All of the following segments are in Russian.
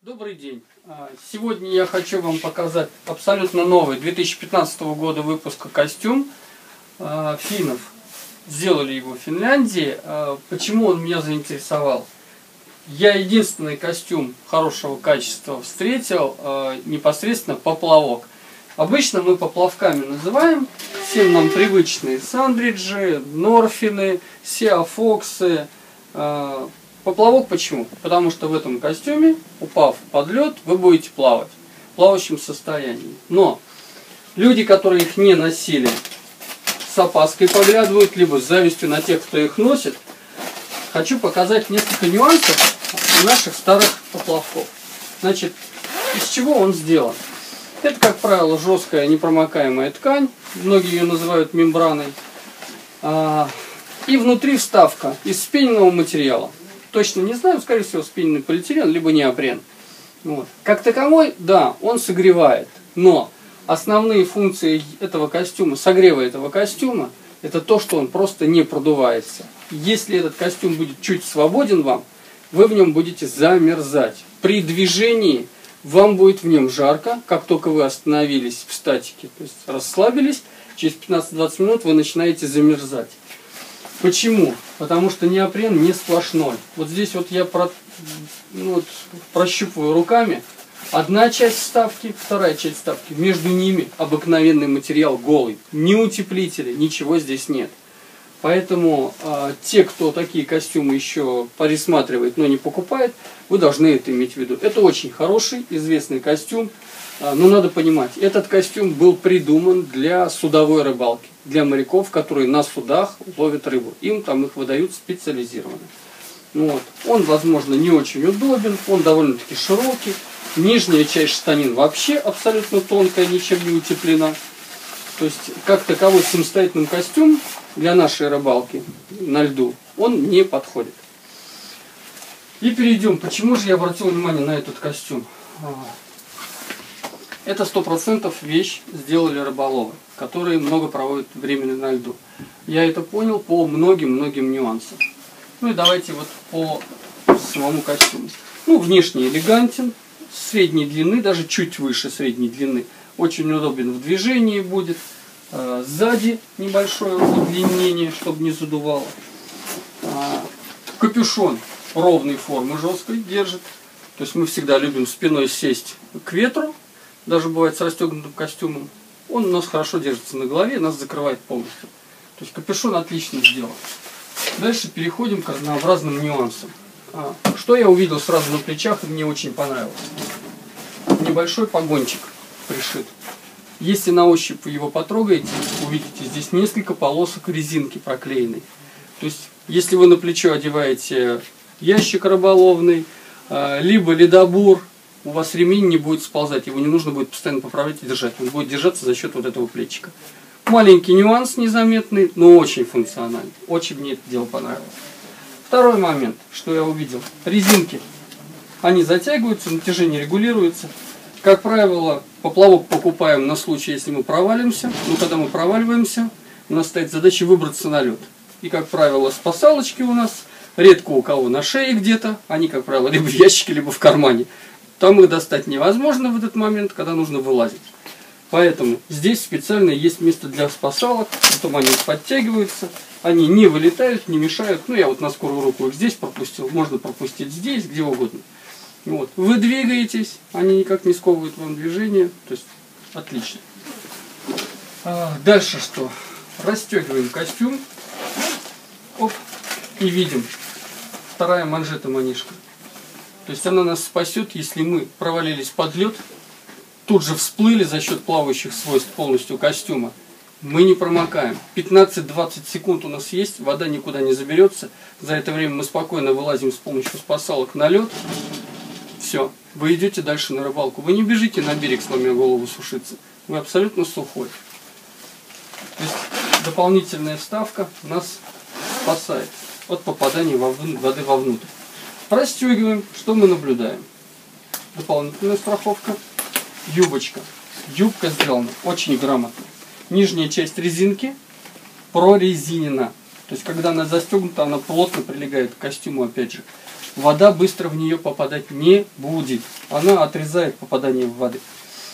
Добрый день! Сегодня я хочу вам показать абсолютно новый 2015 года выпуска костюм финнов. Сделали его в Финляндии. Почему он меня заинтересовал? Я единственный костюм хорошего качества встретил непосредственно поплавок. Обычно мы поплавками называем всем нам привычные сандриджи, норфины, сиафоксы. Поплавок почему? Потому что в этом костюме, упав под лед, вы будете плавать в плавающем состоянии. Но люди, которые их не носили, с опаской поглядывают, либо с завистью на тех, кто их носит. Хочу показать несколько нюансов наших старых поплавков. Значит, из чего он сделан? Это, как правило, жесткая непромокаемая ткань. Многие ее называют мембраной. И внутри вставка из вспененного материала. Точно не знаю, скорее всего, вспененный полиэтилен, либо неопрен. Вот. Как таковой, да, он согревает. Но основные функции этого костюма, согрева этого костюма, это то, что он просто не продувается. Если этот костюм будет чуть свободен вам, вы в нем будете замерзать. При движении вам будет в нем жарко, как только вы остановились в статике, то есть расслабились, через 15-20 минут вы начинаете замерзать. Почему? Потому что неопрен не сплошной. Вот здесь вот я прощупываю руками. Одна часть вставки, вторая часть вставки. Между ними обыкновенный материал голый. Ни утеплителя, ничего здесь нет. Поэтому те, кто такие костюмы еще пересматривает, но не покупает, вы должны это иметь в виду. Это очень хороший, известный костюм. Но надо понимать, этот костюм был придуман для судовой рыбалки. Для моряков, которые на судах ловят рыбу. Им там их выдают специализированно. Вот. Он, возможно, не очень удобен, он довольно-таки широкий. Нижняя часть штанин вообще абсолютно тонкая, ничем не утеплена. То есть, как таковой самостоятельный костюм для нашей рыбалки на льду, он не подходит. И перейдем. Почему же я обратил внимание на этот костюм? Это 100% вещь сделали рыболовы, которые много проводят времени на льду. Я это понял по многим нюансам. Ну и давайте вот по самому костюму. Ну, внешне элегантен, средней длины, даже чуть выше средней длины. Очень удобен в движении будет. Сзади небольшое удлинение, чтобы не задувало. Капюшон ровной формы, жесткой держит. То есть мы всегда любим спиной сесть к ветру. Даже бывает с расстегнутым костюмом. Он у нас хорошо держится на голове, нас закрывает полностью. То есть капюшон отлично сделан. Дальше переходим к разнообразным нюансам. Что я увидел сразу на плечах и мне очень понравилось. Небольшой погончик пришит. Если на ощупь вы его потрогаете, увидите здесь несколько полосок резинки проклеенной. То есть если вы на плечо одеваете ящик рыболовный, либо ледобур, у вас ремень не будет сползать, его не нужно будет постоянно поправлять и держать. Он будет держаться за счет вот этого плечика. Маленький нюанс незаметный, но очень функциональный. Очень мне это дело понравилось. Второй момент, что я увидел. Резинки. Они затягиваются, натяжение регулируется. Как правило, поплавок покупаем на случай, если мы провалимся. Но когда мы проваливаемся, у нас стоит задача выбраться на лед. И, как правило, спасалочки у нас редко у кого на шее где-то. Они, как правило, либо в ящике, либо в кармане. Там их достать невозможно в этот момент, когда нужно вылазить. Поэтому здесь специально есть место для спасалок. Потом они подтягиваются. Они не вылетают, не мешают. Ну, я вот на скорую руку их здесь пропустил. Можно пропустить здесь, где угодно. Вот. Вы двигаетесь, они никак не сковывают вам движение. То есть, отлично. Дальше что? Расстегиваем костюм. Оп. И видим. Вторая манжета-манишка. То есть она нас спасет, если мы провалились под лед, тут же всплыли за счет плавающих свойств полностью костюма. Мы не промокаем. 15-20 секунд у нас есть, вода никуда не заберется. За это время мы спокойно вылазим с помощью спасалок на лед. Все, вы идете дальше на рыбалку. Вы не бежите на берег, сломя голову, сушиться. Вы абсолютно сухой. То есть дополнительная вставка нас спасает от попадания воды вовнутрь. Расстегиваем, что мы наблюдаем. Дополнительная страховка. Юбочка. Юбка сделана очень грамотно. Нижняя часть резинки прорезинена. То есть, когда она застегнута, она плотно прилегает к костюму, опять же. вода быстро в нее попадать не будет. Она отрезает попадание в воды.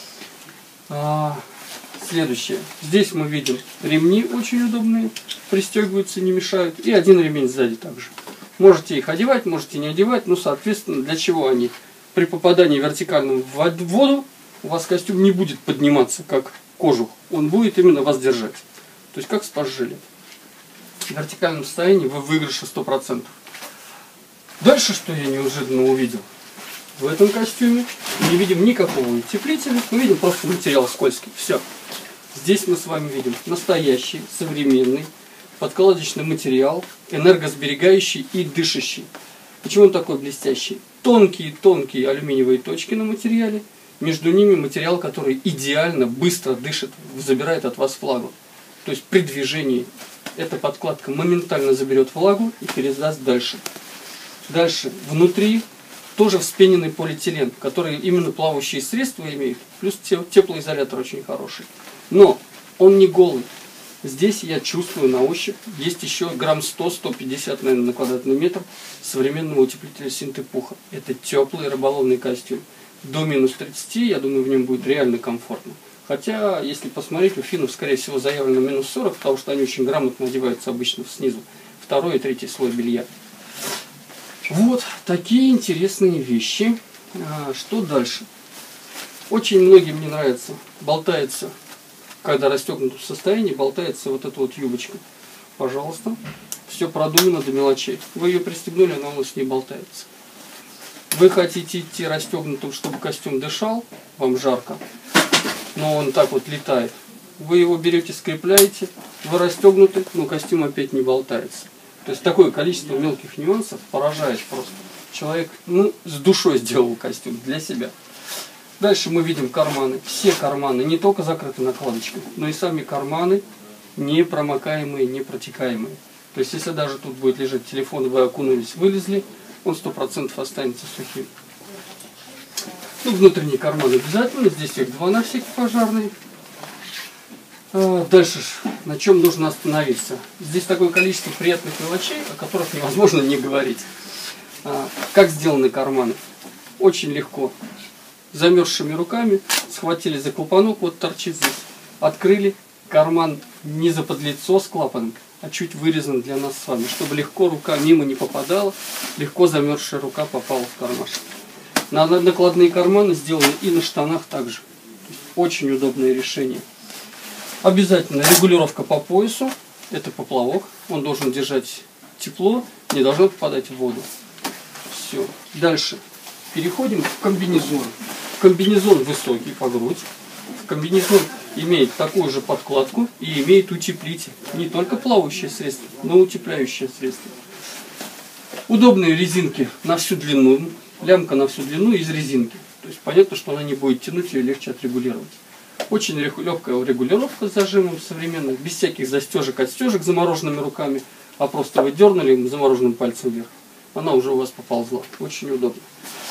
Следующее. Здесь мы видим ремни очень удобные, пристегиваются, не мешают. И один ремень сзади также. Можете их одевать, можете не одевать, но соответственно для чего они? При попадании вертикальным в воду у вас костюм не будет подниматься как кожух. Он будет именно вас держать. То есть как спас-жилет. В вертикальном состоянии вы в выигрыше 100%. Дальше, что я неожиданно увидел. В этом костюме не видим никакого утеплителя, мы видим просто материал скользкий. Все. Здесь мы с вами видим настоящий, современный, подкладочный материал, энергосберегающий и дышащий. Почему он такой блестящий? Тонкие алюминиевые точки на материале, между ними материал, который идеально, быстро дышит, забирает от вас влагу. То есть при движении эта подкладка моментально заберет влагу и передаст дальше. Дальше, внутри тоже вспененный полиэтилен, который именно плавающие средства имеет, плюс теплоизолятор очень хороший. Но он не голый. Здесь я чувствую на ощупь, есть еще грамм 100-150, наверное, на квадратный метр современного утеплителя Синтепуха. Это теплый рыболовный костюм. До минус 30, я думаю, в нем будет реально комфортно. Хотя, если посмотреть, у финнов, скорее всего, заявлено минус 40, потому что они очень грамотно одеваются обычно снизу. Второй и третий слой белья. Вот такие интересные вещи. Что дальше? Очень многим не нравится, болтается, когда расстегнут в состоянии, болтается вот эта вот юбочка. Пожалуйста, все продумано до мелочей. Вы ее пристегнули, она у нас не болтается. Вы хотите идти расстегнутым, чтобы костюм дышал, вам жарко, но он так вот летает. Вы его берете, скрепляете, вы расстегнуты, но костюм опять не болтается. То есть такое количество мелких нюансов поражает просто. Человек, с душой сделал костюм для себя. Дальше мы видим карманы. Все карманы не только закрыты накладочкой, но и сами карманы не промокаемые, не протекаемые. То есть если даже тут будет лежать телефон, вы окунулись, вылезли, он 100% останется сухим. Внутренний карман обязательно. Здесь их два на всякий пожарный. Дальше, на чем нужно остановиться? Здесь такое количество приятных мелочей, о которых невозможно не говорить. Как сделаны карманы? Очень легко. Замерзшими руками схватили за клапанок, вот торчит здесь, открыли, карман не заподлицо с клапаном, а чуть вырезан для нас с вами, чтобы легко рука мимо не попадала, легко замерзшая рука попала в кармашек. Накладные карманы сделаны и на штанах также. Очень удобное решение. Обязательно регулировка по поясу, это поплавок, он должен держать тепло, не должно попадать в воду. Все. Дальше переходим к комбинезону. Комбинезон высокий по грудь. Комбинезон имеет такую же подкладку и имеет утеплитель. Не только плавающее средство, но и утепляющее средство. Удобные резинки на всю длину, лямка на всю длину из резинки. То есть понятно, что она не будет тянуть, ее легче отрегулировать. Очень легкая регулировка с зажимом современных, без всяких застежек, отстежек замороженными руками, а просто вы дернули замороженным пальцем вверх. Она уже у вас поползла. Очень удобно.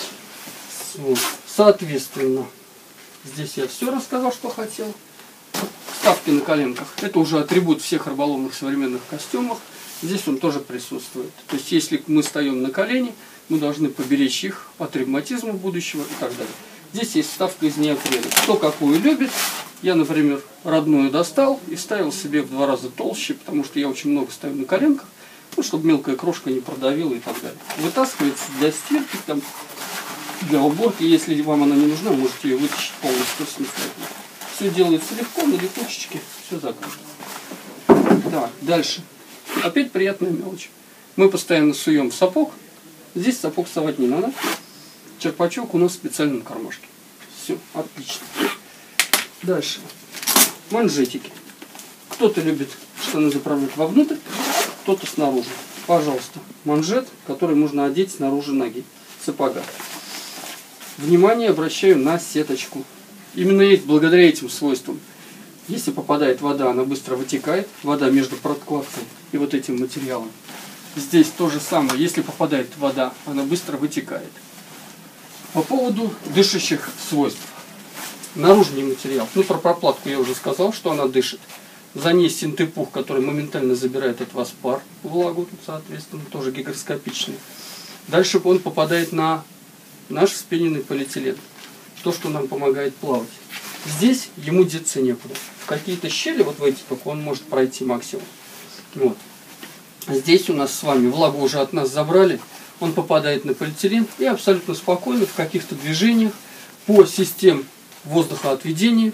Вот. Соответственно, здесь я все рассказал, что хотел. Вставки на коленках. Это уже атрибут всех рыболовных современных костюмов. Здесь он тоже присутствует. То есть, если мы стоим на колени, мы должны поберечь их от ревматизма будущего и так далее. Здесь есть вставка из неопрена. Кто какую любит. Я, например, родную достал и ставил себе в 2 раза толще, потому что я очень много стою на коленках, чтобы мелкая крошка не продавила и так далее. Вытаскивается для стирки, для уборки. Если вам она не нужна, можете ее вытащить полностью самостоятельно. Все делается легко, на летучечке, все закрыто. Так, дальше. Опять приятная мелочь. Мы постоянно суем в сапог. Здесь сапог совать не надо. Черпачок у нас в специальном кармашке. Все, отлично. Дальше. Манжетики. Кто-то любит штаны заправлять вовнутрь, кто-то снаружи. Пожалуйста, манжет, который можно одеть снаружи ноги, сапога. Внимание обращаю на сеточку. Именно благодаря этим свойствам. Если попадает вода, она быстро вытекает. Вода между подкладкой и вот этим материалом. Здесь то же самое. Если попадает вода, она быстро вытекает. По поводу дышащих свойств. Наружный материал. Про прокладку я уже сказал, что она дышит. За ней Синтепух, который моментально забирает от вас пар, влагу, соответственно, тоже гигроскопичный. Дальше он попадает на наш вспененный полиэтилен. То, что нам помогает плавать. Здесь ему деться некуда. В какие-то щели, вот в эти только он может пройти максимум. Вот. Здесь у нас с вами влагу уже от нас забрали. Он попадает на полиэтилен и абсолютно спокойно в каких-то движениях по системе воздухоотведения,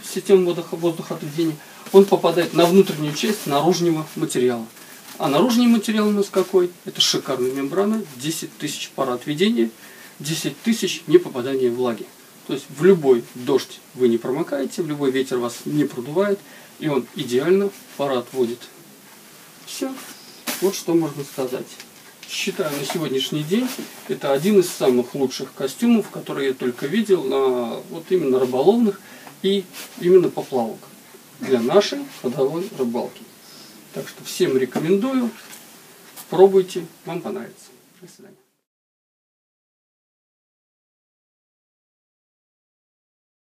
он попадает на внутреннюю часть наружного материала. А наружный материал у нас какой? Это шикарная мембрана, 10 тысяч пар отведения, 10 тысяч не попадания влаги. То есть в любой дождь вы не промокаете, в любой ветер вас не продувает, и он идеально пары отводит. Все. Вот что можно сказать. Считаю, на сегодняшний день это один из самых лучших костюмов, которые я только видел на вот именно рыболовных и именно поплавок для нашей ходовой рыбалки. Так что всем рекомендую, пробуйте, вам понравится. До свидания.